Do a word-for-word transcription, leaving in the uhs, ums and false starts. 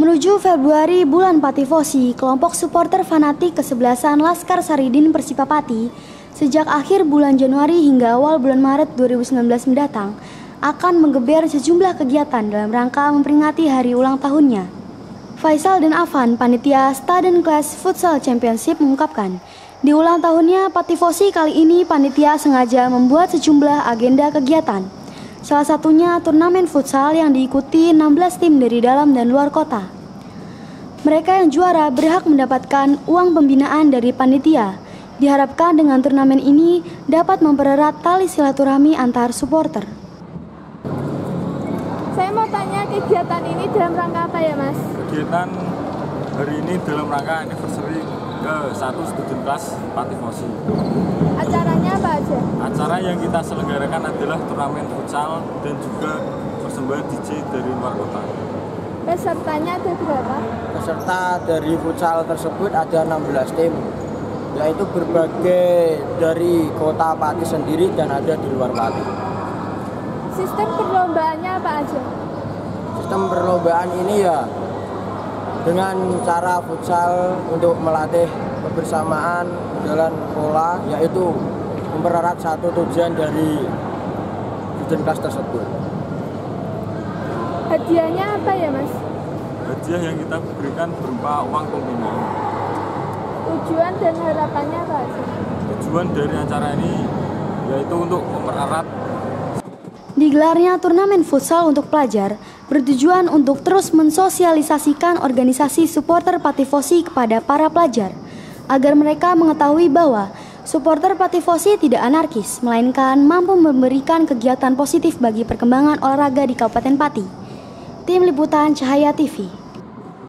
Menuju Februari bulan Patifosi, kelompok supporter fanatik kesebelasan Laskar Saridin Persipapati sejak akhir bulan Januari hingga awal bulan Maret dua ribu sembilan belas mendatang akan menggeber sejumlah kegiatan dalam rangka memperingati hari ulang tahunnya. Faisal dan Afan, panitia Student Class Futsal Championship mengungkapkan, di ulang tahunnya Patifosi kali ini panitia sengaja membuat sejumlah agenda kegiatan. Salah satunya turnamen futsal yang diikuti enam belas tim dari dalam dan luar kota. Mereka yang juara berhak mendapatkan uang pembinaan dari panitia. Diharapkan dengan turnamen ini dapat mempererat tali silaturahmi antar supporter. Saya mau tanya, kegiatan ini dalam rangka apa ya, Mas? Kegiatan hari ini dalam rangka anniversary ke satu Student Class Patifosi. Acaranya apa aja? Acara yang kita selenggarakan adalah turnamen futsal dan juga persembahan D J dari luar kota. Pesertanya ada berapa? Peserta dari futsal tersebut ada enam belas tim, yaitu berbagai dari kota Pati sendiri dan ada di luar Pati. Sistem perlombaannya apa aja? Sistem perlombaan ini ya dengan cara futsal untuk melatih kebersamaan dalam pola, yaitu mempererat satu tujuan dari student class tersebut. Hadiahnya apa ya, Mas? Hadiah yang kita berikan berupa uang pembinaan. Tujuan dan harapannya apa aja? Tujuan dari acara ini yaitu untuk mempererat. Digelarnya turnamen futsal untuk pelajar bertujuan untuk terus mensosialisasikan organisasi supporter Patifosi kepada para pelajar, agar mereka mengetahui bahwa supporter Patifosi tidak anarkis, melainkan mampu memberikan kegiatan positif bagi perkembangan olahraga di Kabupaten Pati. Tim Liputan Cahaya T V.